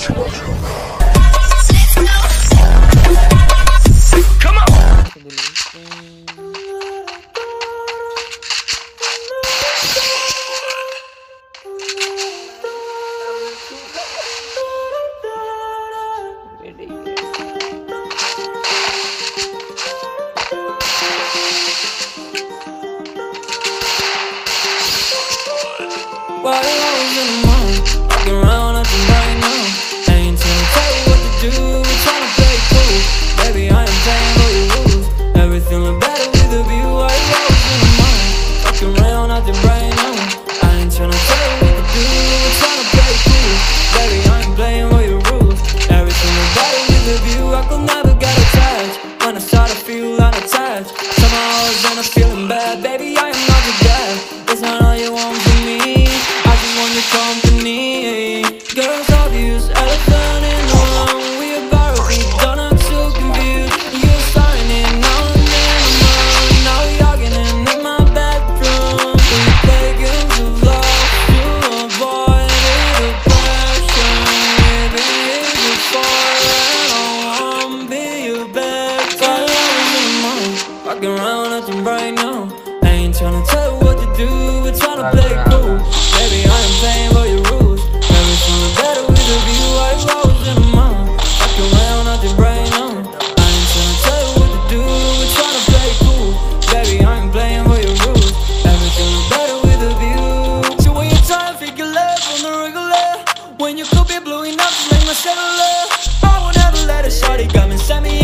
Why you always in the mood? Walking around acting right now. Ain't trying to tell you what to do, we're trying to play cool. Baby, I ain't playing by your rules. Everything look better with a view. Why you always in the mood? Walking around acting right now. I ain't trying to tell you what to do, we're trying to play cool. Baby, I ain't playing by your rules. Everything look better with a view. I could never get attached. When I start to feel unattached, somehow I was in a feeling bad. Baby, I am not your dad. It's not all you want from me. Your company, girls obvious, elephant in the room. We about to be done, I'm so confused. You're starting now and then I'm around. Now we're arguing in my bedroom. We play games of love to avoid the depression. We've been here before and I wanna be your best friend. In the morning, walking around acting bright now. I ain't tryna tell you what to do, we're tryna play cool. Baby, I ain't playing by your rules. Everything look better with a view. Why you always in the mood? Walking around acting bright now. I ain't tryna tell you what to do, we're tryna play cool. Baby, I ain't playing by your rules. Everything look better with a view. So when you're trying to figure love on the regular, when you could be blowing up to make my cellular, I would never let it shorty come and send me